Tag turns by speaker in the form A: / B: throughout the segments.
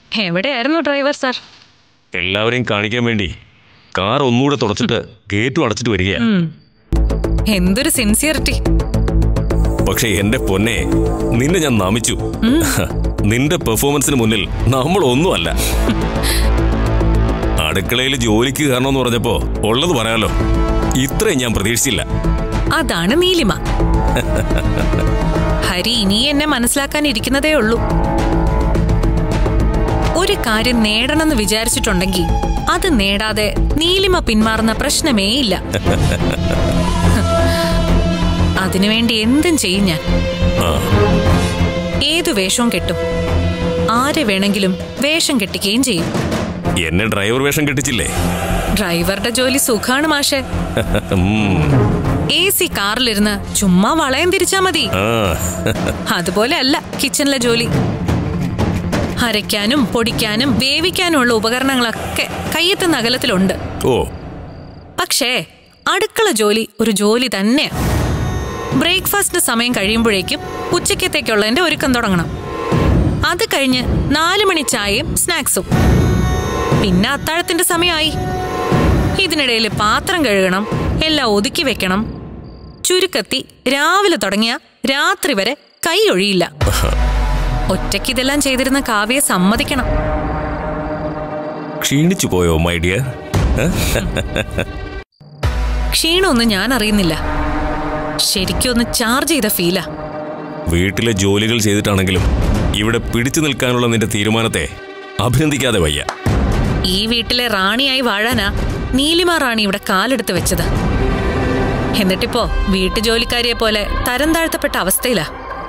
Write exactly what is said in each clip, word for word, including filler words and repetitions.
A: എവിടെയായിരുന്നു driver sir?
B: എല്ലാവരെയും കാണിക്കാൻ വേണ്ടി കാർ ഒന്നുകൂടെ തുടച്ചിട്ട് ഗേറ്റും അടച്ചിട്ട് വരികയാ.
A: എന്തൊരു സിൻസിയറിറ്റി.
B: പക്ഷെ എന്റെ പൊന്നെ, നിന്നെ ഞാൻ നമിച്ചു. നിന്റെ പെർഫോമൻസിന് മുന്നിൽ നമ്മൾ ഒന്നുമല്ല. അടുക്കളയിൽ ജോലിക്ക് കാരണമെന്ന് പറഞ്ഞപ്പോ ഉള്ളത് പറയാലോ, ഇത്രയും ഞാൻ പ്രതീക്ഷിച്ചില്ല.
A: അതാണ് നീലിമ. ഹരി ഇനി എന്നെ മനസ്സിലാക്കാൻ ഇരിക്കുന്നതേ ഉള്ളൂ. ഒരു കാര്യം നേടണമെന്ന് വിചാരിച്ചിട്ടുണ്ടെങ്കിൽ അത് നേടാതെ നീലിമ പിന്മാറുന്ന പ്രശ്നമേ ഇല്ല. അതിനുവേണ്ടി എന്തും ചെയ്യും ഞാൻ. ഏതു വേഷവും കെട്ടും, ആരെ വേണമെങ്കിലും വേഷം കെട്ടിക്കുകയും ചെയ്യും.
B: എന്നെ ഡ്രൈവർ വേഷം കെട്ടിച്ചില്ലേ?
A: ഡ്രൈവറുടെ ജോലി സുഖാണ് മാഷെ. എ സി കാറിലിരുന്ന് ചുമ്മാ വളയം തിരിച്ചാ മതി. അതുപോലെ അല്ല കിച്ചണിലെ ജോലി. അരയ്ക്കാനും പൊടിക്കാനും വേവിക്കാനുമുള്ള ഉപകരണങ്ങളൊക്കെ കയ്യെത്തുന്ന അകലത്തിലുണ്ട്.
B: ഓ,
A: പക്ഷേ അടുക്കള ജോലി ഒരു ജോലി തന്നെയാ. ബ്രേക്ക്ഫാസ്റ്റ് സമയം കഴിയുമ്പോഴേക്കും ഉച്ചക്കത്തേക്കുള്ളതിന്റെ ഒരുക്കം തുടങ്ങണം. അത് കഴിഞ്ഞ് നാലു മണി ചായയും സ്നാക്സും. പിന്നെ അത്താഴത്തിന്റെ സമയമായി. ഇതിനിടയിൽ പാത്രം കഴുകണം, എല്ലാം ഒതുക്കി വെക്കണം. ചുരുക്കത്തി രാവിലെ തുടങ്ങിയ രാത്രി വരെ കൈ ഒഴിയില്ല. ഒറ്റയ്ക്ക് ഇതെല്ലാം ചെയ്തിരുന്ന കാവ്യെ സമ്മതിക്കണം.
B: ക്ഷീണിച്ചു പോയോ മൈ ഡിയർ?
A: ക്ഷീണമൊന്നും ഞാൻ അറിയുന്നില്ല. ശരിക്കും ഒന്ന് ചാർജ് ചെയ്ത ഫീലാ.
B: വീട്ടിലെ ജോലികൾ ചെയ്തിട്ടാണെങ്കിലും ഇവിടെ പിടിച്ചു നിൽക്കാനുള്ള നിന്റെ തീരുമാനത്തെ അഭിനന്ദിക്കാതെ വയ്യ.
A: ഈ വീട്ടിലെ റാണിയായി വാഴാനാ നീലിമ റാണി ഇവിടെ കാലെടുത്ത് വെച്ചത്. എന്നിട്ടിപ്പോ വീട്ടു ജോലിക്കാരിയെ പോലെ തരം താഴ്ത്തപ്പെട്ട അവസ്ഥയിലാ.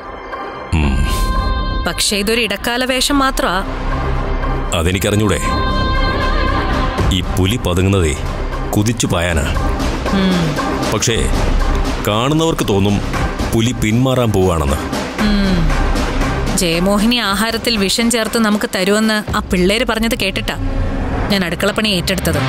A: പക്ഷേ ഇതൊരു ഇടക്കാല വേഷം മാത്രമാ.
B: അതെനിക്കറിഞ്ഞൂടെ. ഈ പുലി പതുങ്ങുന്നതേ കുതിച്ചു പായാനാ. പക്ഷേ കാണുന്നവർക്ക് തോന്നും പുലി പിന്മാറാൻ പോവാണെന്ന്.
A: ജയമോഹിനി ആഹാരത്തിൽ വിഷം ചേർത്ത് നമുക്ക് തരുമെന്ന് ആ പിള്ളേര് പറഞ്ഞത് കേട്ടിട്ടാ ഞാൻ അടുക്കളപ്പണി ഏറ്റെടുത്തത്.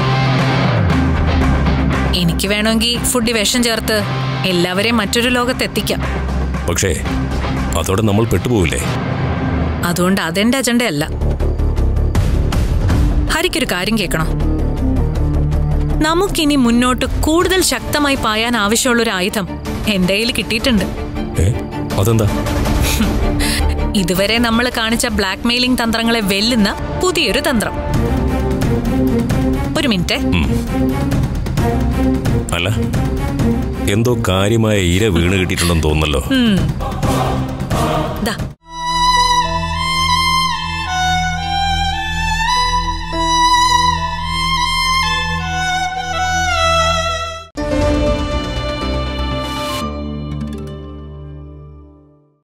A: എനിക്ക് വേണമെങ്കിൽ ഫുഡ് വിഷം ചേർത്ത് എല്ലാവരെയും മറ്റൊരു ലോകത്തെത്തിക്കാം.
B: പക്ഷേ അതോടെ നമ്മൾ പെട്ടുപോവില്ലേ?
A: അതുകൊണ്ട് അതെന്റെ അജണ്ടയല്ല. ഹരിക്കൊരു കാര്യം കേൾക്കണം. നമുക്കിനി മുന്നോട്ട് കൂടുതൽ ശക്തമായി പായാൻ ആവശ്യമുള്ളൊരു ആയുധം എന്റെ കയ്യിൽ കിട്ടിയിട്ടുണ്ട്.
B: അതെന്താ?
A: ഇതുവരെ നമ്മൾ കാണിച്ച ബ്ലാക്ക് മെയിലിംഗ് തന്ത്രങ്ങളെ വെല്ലുന്ന പുതിയൊരു തന്ത്രം. ഒരു മിനിറ്റ്.
B: അല്ല, എന്തോ കാര്യമായ ഇര വീണ് കിട്ടിയിട്ടുണ്ടെന്ന് തോന്നുന്നല്ലോ.